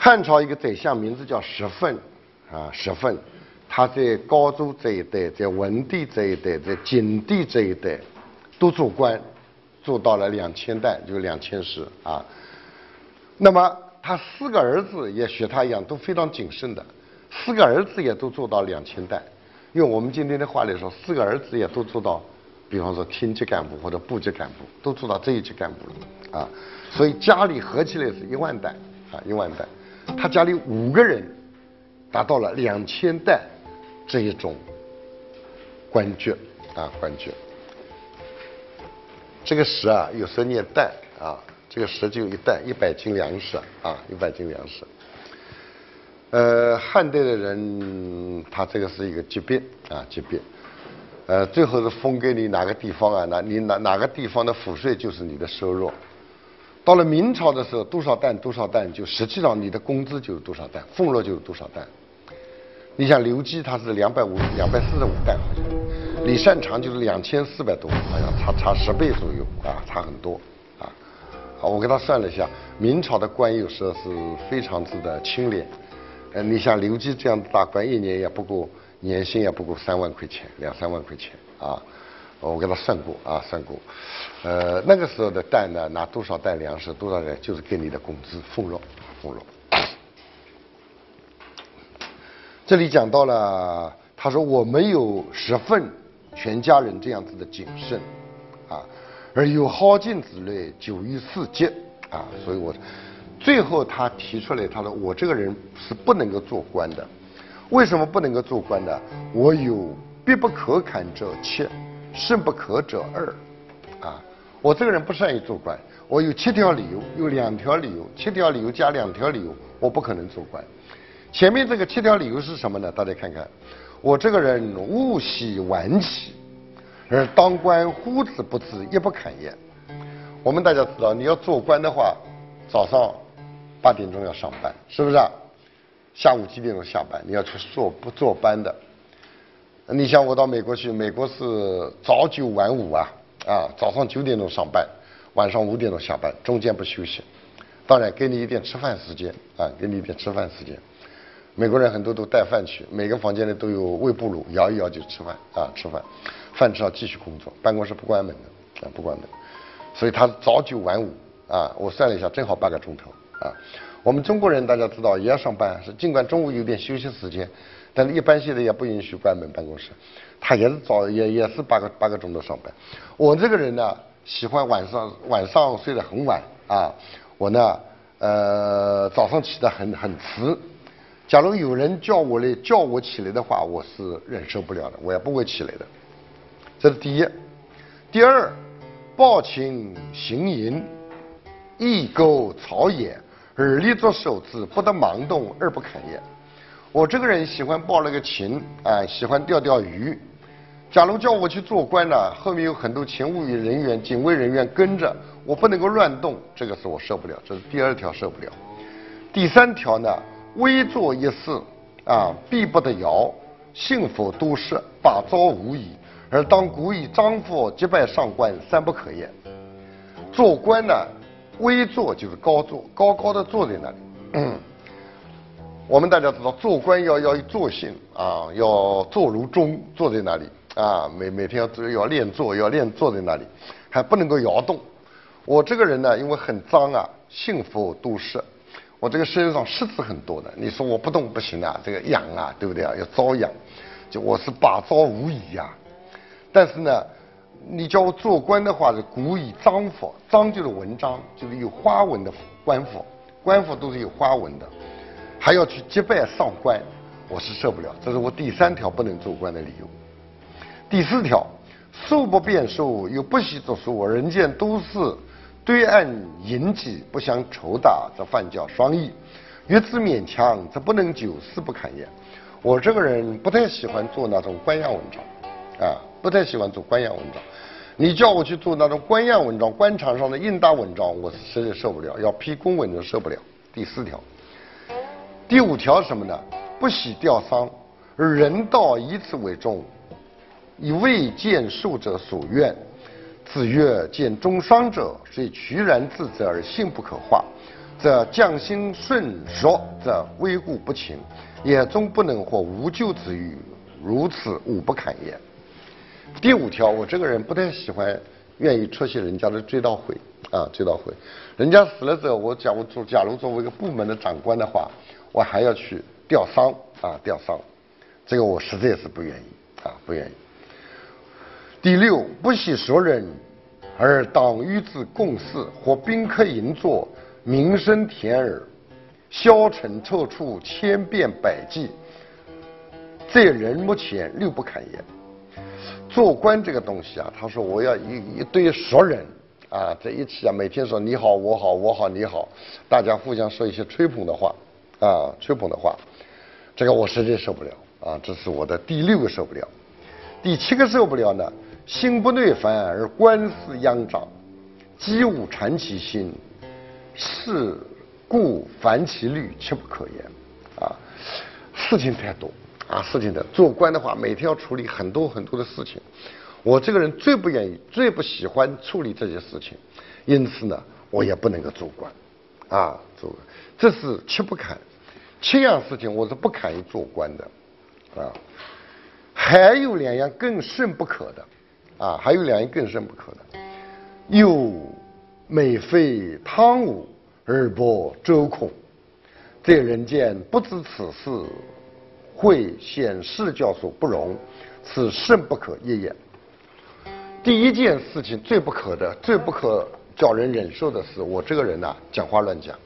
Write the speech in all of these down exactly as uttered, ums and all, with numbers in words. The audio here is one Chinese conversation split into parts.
汉朝一个宰相名字叫石奋，啊，石奋，他在高祖这一代，在文帝这一代，在景帝这一代，都做官，做到了两千代，就两千石啊。那么他四个儿子也学他一样，都非常谨慎的，四个儿子也都做到两千代。用我们今天的话来说，四个儿子也都做到，比方说厅级干部或者部级干部，都做到这一级干部了啊。所以家里合起来是一万代啊，一万代。他家里五个人达到了两千代这一种官爵啊，官爵。这个石啊，有时候念代啊，这个石就一代，一百斤粮食啊，一百斤粮食。呃，汉代的人，他这个是一个级别啊，级别。呃，最后是封给你哪个地方啊？哪你哪哪个地方的赋税就是你的收入。到了明朝的时候，多少担多少担，就实际上你的工资就是多少担，俸禄就是多少担。你像刘基他是两百五两百四十五担，好像李善长就是两千四百多，好像差差十倍左右啊，差很多啊。好，我给他算了一下，明朝的官有时候是非常之的清廉。呃，你像刘基这样的大官，一年也不过年薪也不过三万块钱，两三万块钱啊。我给他算过啊，算过，呃，那个时候的担呢，拿多少担粮食，多少担就是给你的工资俸禄，俸禄。这里讲到了，他说我没有十份全家人这样子的谨慎，啊，而有好进之类，久于四节啊，所以我最后他提出来，他说我这个人是不能够做官的，为什么不能够做官呢？我有必不可砍者七。甚不可者二，啊，我这个人不善于做官，我有七条理由，有两条理由，七条理由加两条理由，我不可能做官。前面这个七条理由是什么呢？大家看看，我这个人勿喜晚起，而当官呼之不至，亦不堪也。我们大家知道，你要做官的话，早上八点钟要上班，是不是啊？下午几点钟下班？你要去做不坐班的。你像我到美国去，美国是早九晚五啊，啊，早上九点钟上班，晚上五点钟下班，中间不休息。当然给你一点吃饭时间啊，给你一点吃饭时间。美国人很多都带饭去，每个房间里都有微波炉，摇一摇就吃饭啊，吃饭，饭吃要继续工作，办公室不关门的啊，不关门。所以他是早九晚五啊，我算了一下，正好八个钟头啊。我们中国人大家知道也要上班，是尽管中午有点休息时间。但是一般现在也不允许关门办公室，他也是早也也是八个八个钟头上班。我这个人呢，喜欢晚上晚上睡得很晚啊，我呢呃早上起得很很迟。假如有人叫我来叫我起来的话，我是忍受不了的，我也不会起来的。这是第一。第二，抱琴行吟，亦钩草野，而立作手之，不得盲动而不堪也。我这个人喜欢抱那个琴啊，喜欢钓钓鱼。假如叫我去做官呢，后面有很多勤务人员、警卫人员跟着，我不能够乱动，这个是我受不了，这是第二条受不了。第三条呢，微作一事啊，必不得摇，幸否都失，把招无疑，而当古以张佛击败上官，三不可也。做官呢，微坐就是高坐，高高的坐在那里。嗯我们大家知道，做官要要有坐性啊，要坐如钟，坐在那里啊，每每天要要练坐，要练坐在那里，还不能够摇动。我这个人呢，因为很脏啊，幸福都是，我这个身上虱子很多的。你说我不动不行啊，这个痒啊，对不对啊？要遭殃，就我是把招无疑呀。但是呢，你叫我做官的话，是古以章法，章就是文章，就是有花纹的官服，官服都是有花纹的。还要去击败上官，我是受不了，这是我第三条不能做官的理由。第四条，素不辩术，又不喜作书，人见都是对岸淫疾，不相酬答，则犯教双义；欲之勉强，则不能久，事不堪也。我这个人不太喜欢做那种官样文章，啊，不太喜欢做官样文章。你叫我去做那种官样文章、官场上的应答文章，我是实在受不了，要批公文就受不了。第四条。第五条是什么呢？不喜吊丧，而人道以此为重，以未见术者所愿。子曰：见中伤者，虽屈然自责而性不可化， 则将心顺说，则危固不侵，也终不能或无咎之欲，如此无不堪也。第五条，我这个人不太喜欢愿意出席人家的追悼会啊，追悼会，人家死了之后，我假如做假如作为一个部门的长官的话，我还要去吊丧啊，吊丧，这个我实在是不愿意啊，不愿意。第六，不惜熟人而当与之共事，或宾客饮坐，名声甜耳，消沉踌躇，千变百计，在人目前六不堪言。做官这个东西啊，他说我要一一堆熟人啊，在一起啊，每天说你好我好我好你好，大家互相说一些吹捧的话啊，吹捧的话，这个我实在受不了啊，这是我的第六个受不了。第七个受不了呢，心不耐烦而官司殃长，积物缠其心，是故烦其虑，切不可言啊，事情太多啊，事情的做官的话，每天要处理很多很多的事情。我这个人最不愿意、最不喜欢处理这些事情，因此呢，我也不能够做官，啊，做官，这是七不堪。七样事情我是不堪于做官的，啊，还有两样更甚不可的，啊，还有两样更甚不可的，有美非汤武而不周孔，在人间不知此事，会显示教所不容，此甚不可也也。第一件事情最不可的、最不可叫人忍受的是，我这个人呐、啊，讲话乱讲。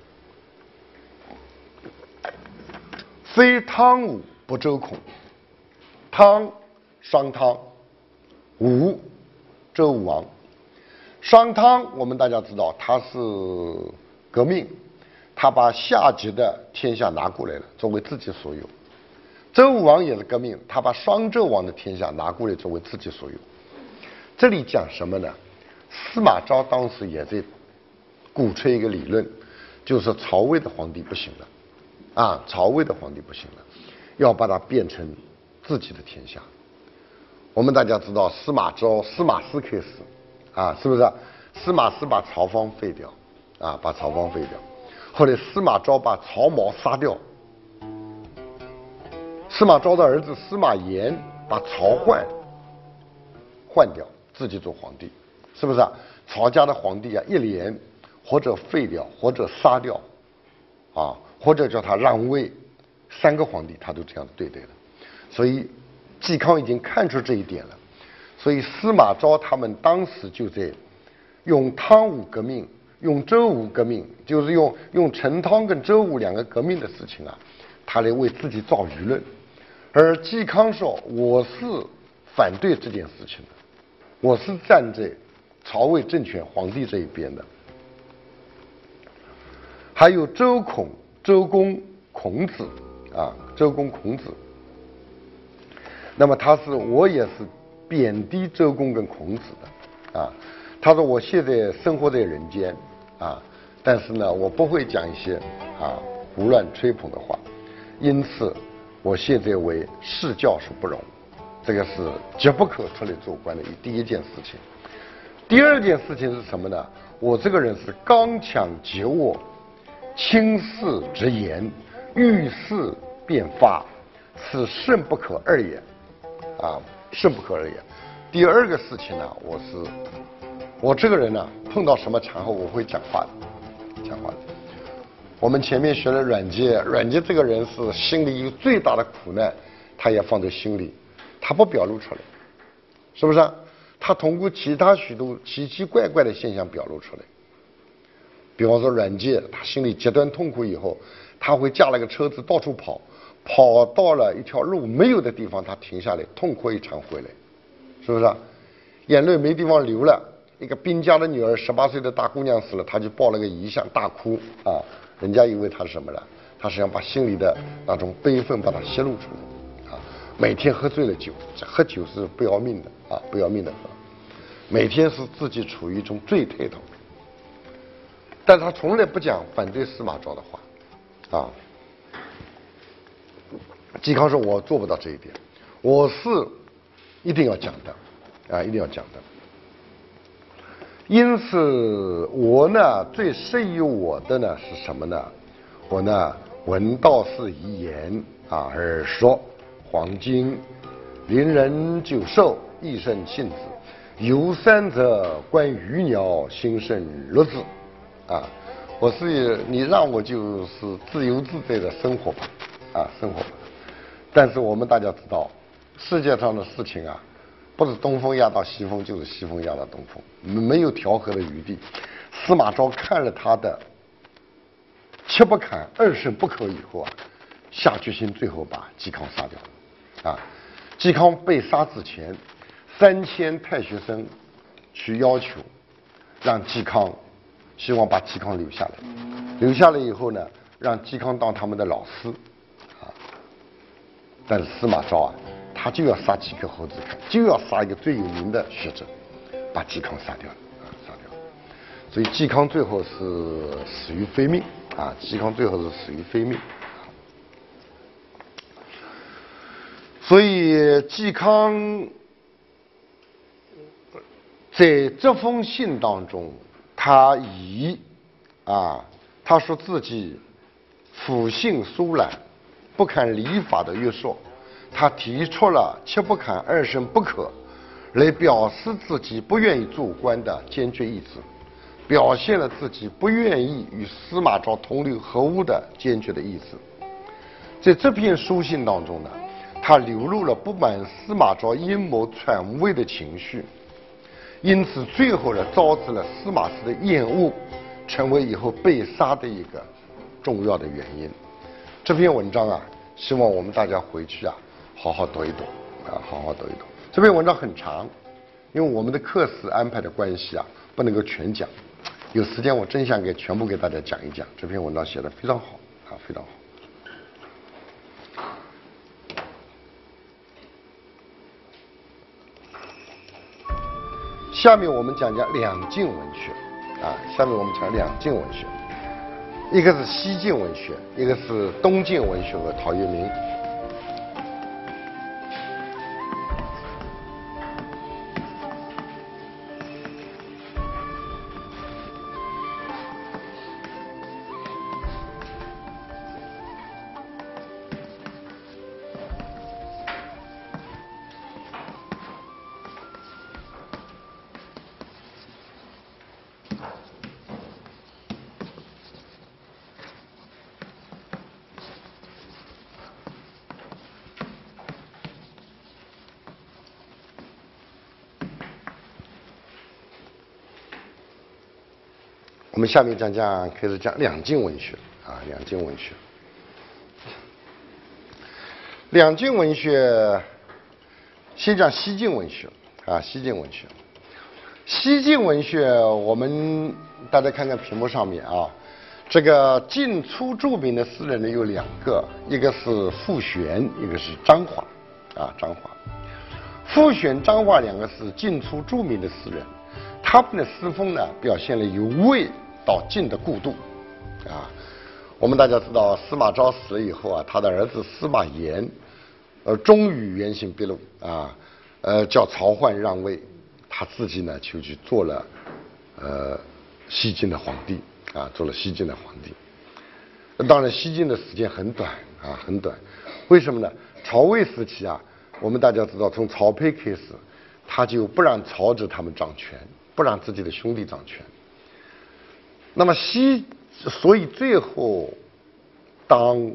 非汤武不周孔，汤商汤，武周武王。商汤我们大家知道他是革命，他把下级的天下拿过来了，作为自己所有。周武王也是革命，他把商纣王的天下拿过来作为自己所有。这里讲什么呢？司马昭当时也在鼓吹一个理论，就是曹魏的皇帝不行了，啊，曹魏的皇帝不行了，要把它变成自己的天下。我们大家知道司马昭、司马师开始，啊，是不是？司马师把曹芳废掉，啊，把曹芳废掉。后来司马昭把曹髦杀掉，司马昭的儿子司马炎把曹奂换掉，自己做皇帝，是不是啊？曹家的皇帝啊，一连或者废掉，或者杀掉，啊，或者叫他让位，三个皇帝他都这样对待了。所以嵇康已经看出这一点了，所以司马昭他们当时就在用汤武革命，用周武革命，就是用用陈汤跟周武两个革命的事情啊，他来为自己造舆论。而嵇康说：“我是反对这件事情的。”我是站在曹魏政权皇帝这一边的。还有周孔、周公、孔子啊，周公、孔子。那么他是我也是贬低周公跟孔子的啊。他说我现在生活在人间啊，但是呢，我不会讲一些啊胡乱吹捧的话，因此我现在为世教所不容。这个是绝不可出来做官的第一件事情。第二件事情是什么呢？我这个人是刚强桀骜，轻视直言，遇事便发，此甚不可二也。啊，甚不可二也。第二个事情呢，我是我这个人呢，碰到什么场合我会讲话的，讲话的。我们前面学了阮籍，阮籍这个人是心里有最大的苦难，他也放在心里。他不表露出来，是不是啊？他通过其他许多奇奇怪怪的现象表露出来。比方说阮籍，他心里极端痛苦以后，他会驾了个车子到处跑，跑到了一条路没有的地方，他停下来痛哭一场回来，是不是啊？眼泪没地方流了，一个兵家的女儿，十八岁的大姑娘死了，他就抱了个遗像大哭啊，人家以为他是什么了？他是想把心里的那种悲愤把它泄露出来。每天喝醉了酒，喝酒是不要命的啊，不要命的喝。每天是自己处于一种醉态当中，但他从来不讲反对司马昭的话，啊。嵇康说：“我做不到这一点，我是一定要讲的，啊，一定要讲的。 因此，我呢最适于我的呢是什么呢？我呢闻道是遗言啊，而说黄金，邻人久寿，益生信子。游山者观鱼鸟，心生乐子。啊，我是你让我就是自由自在的生活吧，啊，生活吧。但是我们大家知道，世界上的事情啊。不是东风压倒西风，就是西风压倒东风，没有调和的余地。司马昭看了他的七不砍二胜不可以后啊，下决心最后把嵇康杀掉。啊，嵇康被杀之前，三千太学生去要求让嵇康，希望把嵇康留下来。留下来以后呢，让嵇康当他们的老师。啊，但是司马昭啊。他就要杀几个猴子看，就要杀一个最有名的学者，把嵇康杀掉了啊，杀掉了。所以嵇康最后是死于非命啊，嵇康最后是死于非命。所以嵇康在这封信当中，他以啊，他说自己腐性疏懒，不堪礼法的约束。他提出了七不砍二胜不可，来表示自己不愿意做官的坚决意志，表现了自己不愿意与司马昭同流合污的坚决的意志。在这篇书信当中呢，他流露了不满司马昭阴谋篡位的情绪，因此最后呢，招致了司马师的厌恶，成为以后被杀的一个重要的原因。这篇文章啊，希望我们大家回去啊。好好读一读啊，好好读一读。这篇文章很长，因为我们的课时安排的关系啊，不能够全讲。有时间我真想给全部给大家讲一讲。这篇文章写得非常好啊，非常好。下面我们讲讲两晋文学啊，下面我们讲两晋文学，一个是西晋文学，一个是东晋文学和陶渊明。我们下面讲讲，开始讲两晋文学啊，两晋文学。两晋文学，先讲西晋文学啊，西晋文学。西晋文学，我们大家看看屏幕上面啊，这个晋初著名的诗人呢有两个，一个是傅玄，一个是张华啊，张华。傅玄、张华两个是晋初著名的诗人，他们的诗风呢表现了由魏到晋的过渡啊。我们大家知道，司马昭死了以后啊，他的儿子司马炎，呃，终于原形毕露啊，呃，叫曹奂让位，他自己呢就去做了呃西晋的皇帝啊，做了西晋的皇帝。当然，西晋的时间很短啊，很短。为什么呢？曹魏时期啊，我们大家知道，从曹丕开始，他就不让曹植他们掌权，不让自己的兄弟掌权。那么西，所以最后，当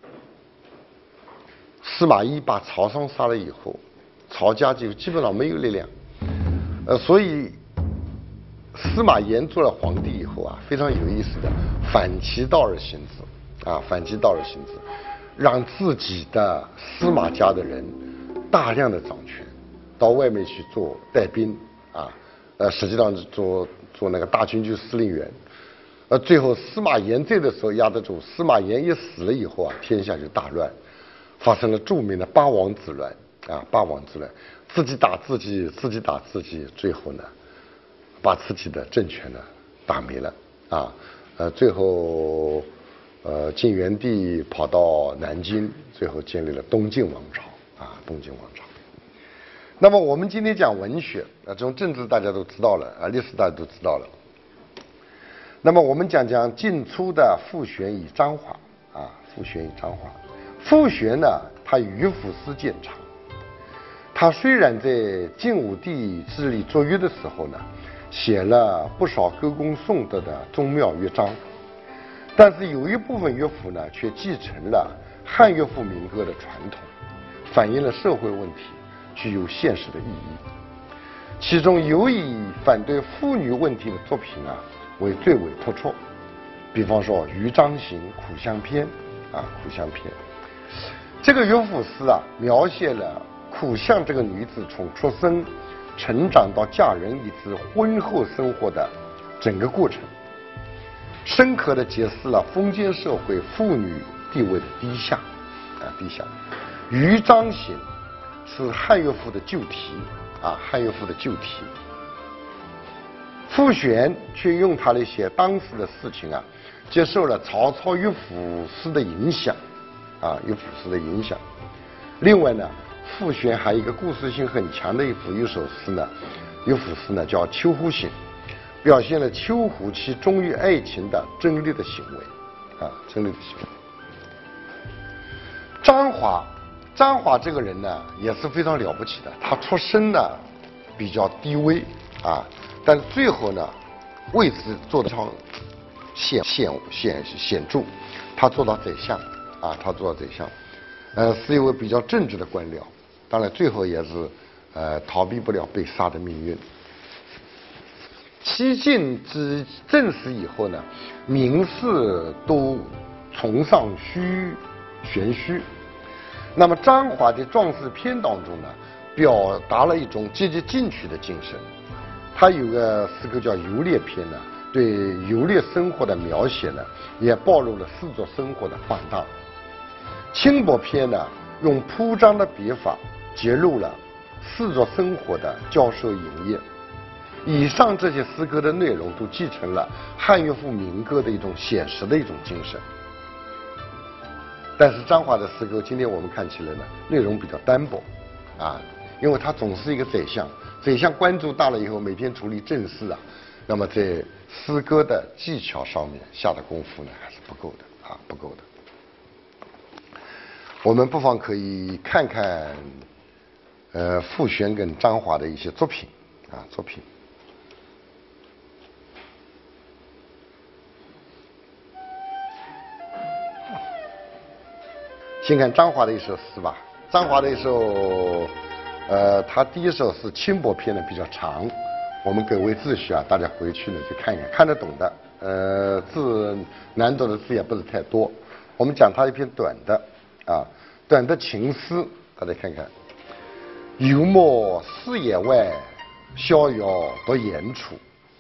司马懿把曹操杀了以后，曹家就基本上没有力量。呃，所以司马炎做了皇帝以后啊，非常有意思的反其道而行之啊，反其道而行之，让自己的司马家的人大量的掌权，到外面去做带兵啊，呃，实际上是做做那个大军区司令员。呃，最后司马炎在的时候压得住，司马炎一死了以后啊，天下就大乱，发生了著名的八王之乱啊，八王之乱，自己打自己，自己打自己，最后呢，把自己的政权呢打没了啊，呃，最后呃晋元帝跑到南京，最后建立了东晋王朝啊，东晋王朝。 那么我们今天讲文学啊，这种政治大家都知道了啊，历史大家都知道了。那么我们讲讲晋初的傅玄与张华啊，傅玄与张华。傅玄呢，他与府诗见长。他虽然在晋武帝治理卓越的时候呢，写了不少歌功颂德的宗庙乐章，但是有一部分乐府呢，却继承了汉乐府民歌的传统，反映了社会问题，具有现实的意义。其中有以反对妇女问题的作品啊，为最为突出。比方说《豫章行苦相篇》啊，《苦相篇》这个乐府诗啊，描写了苦相这个女子从出生、成长到嫁人以至婚后生活的整个过程，深刻地揭示了封建社会妇女地位的低下啊，低下。《豫章行》是汉乐府的旧题啊，汉乐府的旧题。傅玄却用它来写当时的事情啊，接受了曹操乐府诗的影响啊，乐府诗的影响。另外呢，傅玄还有一个故事性很强的一幅一首诗呢，乐府诗呢叫《秋胡行》，表现了秋胡其忠于爱情的真烈的行为啊，真烈的行为。张华，张华这个人呢也是非常了不起的，他出身呢比较低微啊，但是最后呢位置做得非常显显显显著，他做到宰相啊，他做到宰相，呃，是一位比较正直的官僚，当然最后也是呃逃避不了被杀的命运。西晋之正史以后呢，名士都崇尚虚玄虚。那么张华的《壮士篇》当中呢，表达了一种积极进取的精神。他有个诗歌叫《游猎篇》呢，对游猎生活的描写呢，也暴露了士族生活的放荡。《轻薄篇》呢，用铺张的笔法揭露了士族生活的教授营业。以上这些诗歌的内容都继承了汉乐府民歌的一种写实的一种精神。但是张华的诗歌今天我们看起来呢，内容比较单薄啊，因为他总是一个宰相，宰相官做大了以后，每天处理政事啊，那么在诗歌的技巧上面下的功夫呢还是不够的啊，不够的。我们不妨可以看看呃傅玄跟张华的一些作品啊作品。先看张华的一首诗吧。张华的一首，呃，他第一首是《轻薄篇》的比较长，我们各位秩序啊，大家回去呢去看一看，看得懂的，呃，字难读的字也不是太多。我们讲他一篇短的，啊，短的情诗，大家看看。游莫四野外，逍遥独严处。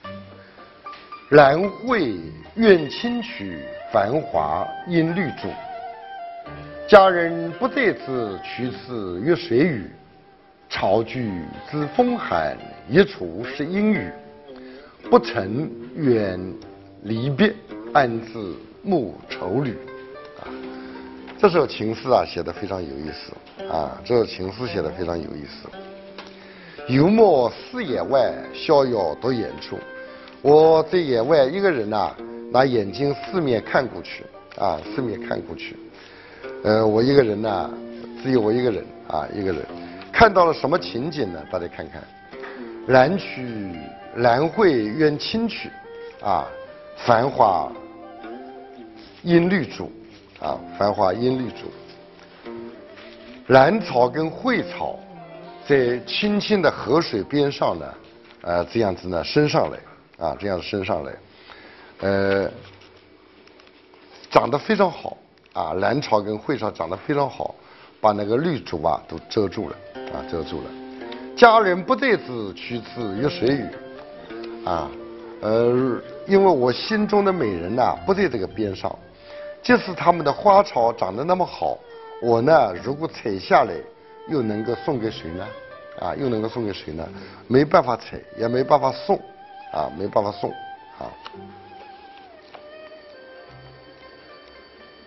兰蕙怨清曲，繁华音律主。佳人不在此，去此遇水雨。巢居之风寒，一处是阴雨。不曾远离别，安自暮愁侣。啊，这首情诗啊，写得非常有意思啊！这首情诗写得非常有意思。游莫四野外，逍遥独严处。我在野外一个人呐、啊，拿眼睛四面看过去啊，四面看过去。呃，我一个人呢，只有我一个人啊，一个人看到了什么情景呢？大家看看，兰曲兰蕙怨清曲，啊，繁华音律主，啊，繁华音律主。兰草跟蕙草在清清的河水边上呢，呃，这样子呢升上来，啊，这样子升上来，呃，长得非常好。啊，兰草跟蕙草长得非常好，把那个绿竹啊都遮住了，啊，遮住了。佳人不在此，去此遇水雨。啊，呃，因为我心中的美人呐、啊、不在这个边上，即使他们的花草长得那么好，我呢如果采下来，又能够送给谁呢？啊，又能够送给谁呢？没办法采，也没办法送，啊，没办法送，啊。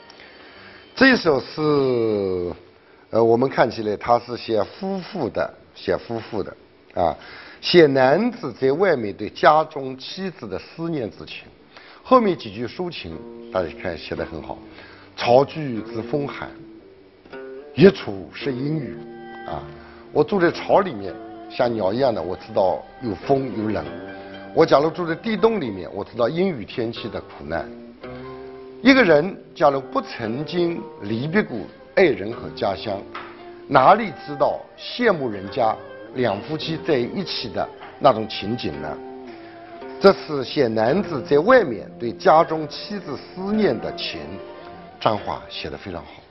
这首是，呃，我们看起来它是写夫妇的写夫妇的啊，写男子在外面对家中妻子的思念之情。后面几句抒情，大家看写得很好。巢居之风寒，一处是阴雨啊。我住在巢里面，像鸟一样的，我知道有风有冷。我假如住在地洞里面，我知道阴雨天气的苦难。一个人假如不曾经离别过爱人和家乡，哪里知道羡慕人家两夫妻在一起的那种情景呢？这是写男子在外面对家中妻子思念的情，张华写得非常好。